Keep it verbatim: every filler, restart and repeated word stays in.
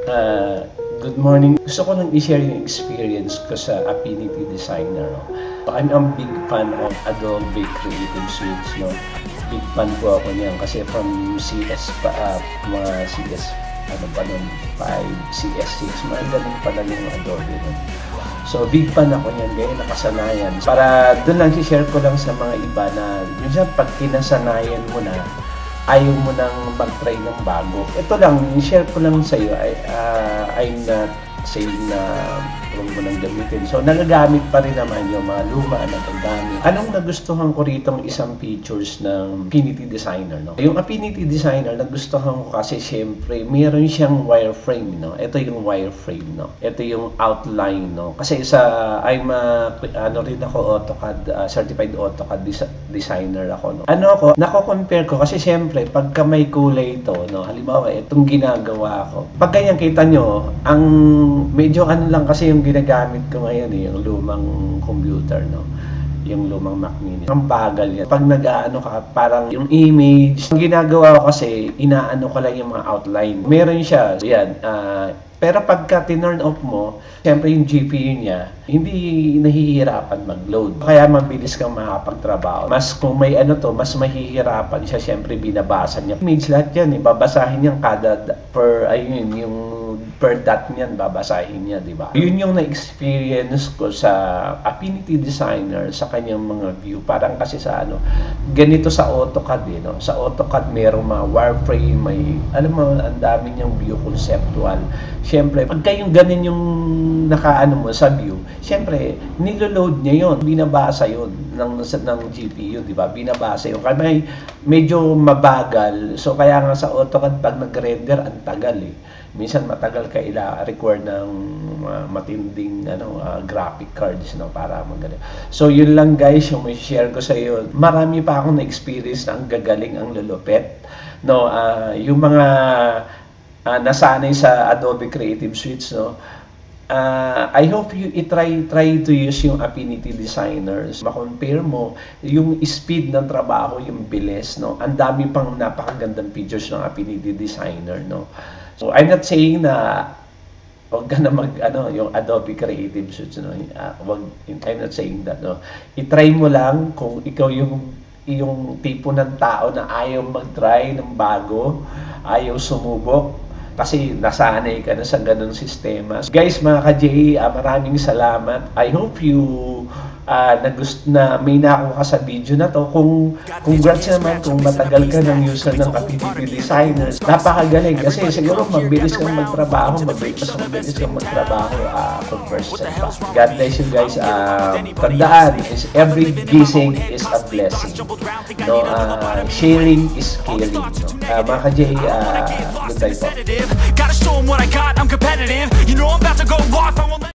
Uh, good morning. Gusto ko nang i-share yung experience ko sa Affinity Designer. No? I'm a big fan of Adobe Creative Suite. No? Big fan po ako niyan kasi from C S pa up, mga C S ano pa nun, five, C S six, mga ganun pa lang yung Adobe nun. So, big fan ako niyan, gaya nakasanayan. Para doon lang i-share ko lang sa mga iba na minsan pag kinasanayan mo na, ayaw mo nang mag-try ng bago. Ito lang, i-share ko lang sa iyo. I, uh, I'm not saying na huwag mo nang gamitin. So, nagagamit pa rin naman yung mga luma na nagagamit. Anong nagustuhan ko rito ng isang features ng Affinity Designer, no? Yung Affinity Designer, nagustuhan ko kasi syempre, meron siyang wireframe, no? Ito yung wireframe, no? Ito yung outline, no? Kasi sa, I'm a, ano rin ako, AutoCAD, uh, certified AutoCAD des designer ako, no? Ano ako, nako-compare ko kasi syempre, pagka may kulay ito, no? Halimbawa, itong ginagawa ko. Pag ganyan kita nyo, ang medyo ano lang kasi yung ginagamit ko ngayon eh, yung lumang computer, no? Yung lumang Mac Mini. Ang bagal yan. Pag nag-aano ka, parang yung image, ang ginagawa ko kasi, inaano ko lang yung mga outline. Meron siya, yan, uh, pero pagka tinurn off mo, siyempre yung G P U niya, hindi nahihirapan mag-load. Kaya mabilis kang makapagtrabaho. Mas kung may ano to, mas mahihirapan siya, siyempre binabasa niya. Image lahat yan, eh, babasahin niya kada per, ayun, yung per dot niyan, babasahin niya, di ba? Yun yung na-experience ko sa Affinity Designer, sa kanyang mga view. Parang kasi sa ano, ganito sa AutoCAD, eh, no? Sa AutoCAD, merong mga wireframe, may, alam mo, ang dami niyang view conceptual. Siyempre, pagka yung ganun yung nakaano mo sa view, siyempre, niloload niya yun, binabasa yun ng, ng G P U, di ba? Binabasa yun. Kaya may medyo mabagal. So, kaya nga sa AutoCAD, pag nag-render, ang tagal eh. Minsan matagal ka ila require ng uh, matinding ano uh, graphic cards, no, para magaling. So yun lang guys yung may share ko sa iyo. Marami pa akong na-experience na ang gagaling, ang lulupet, no, uh, yung mga uh, nasanay sa Adobe Creative Suite, no. Uh, I hope you i-try try to use yung Affinity Designers. Ma-compare mo yung speed ng trabaho, yung bilis, no. Ang dami pang napakagandang features ng Affinity Designer, no. So I'm not saying na wag ka na mag ano yung Adobe Creative Suite, no. Uh, wag, I'm not saying that, no. I-try mo lang kung ikaw yung yung tipo ng tao na ayaw mag-try ng bago, ayaw sumubok kasi nasanay ka na sa ganung sistema. Guys, mga ka-J, uh, maraming salamat. I hope you uh, na, gusto, na may nakuha ka sa video na to. Kung congrats naman kung matagal ka ng user ng Affinity Designers. Napakagaling kasi siguro mabilis kang magtrabaho, mabilis kang mabilis kang magtrabaho uh, kung first set pa. God bless you guys. Uh, tandaan, is every gising is a blessing. No, uh, sharing is caring. No? Uh, mga ka-J, uh, good day po. Gotta show 'em what I got, I'm competitive. You know I'm about to go off, I won't let